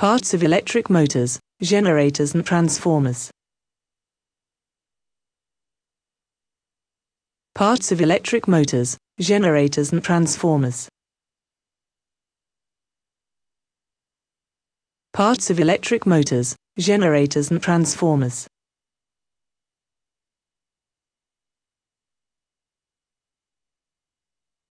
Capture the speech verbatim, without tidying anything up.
Parts of electric motors, generators and transformers. Parts of electric motors, generators and transformers. Parts of electric motors, generators and transformers.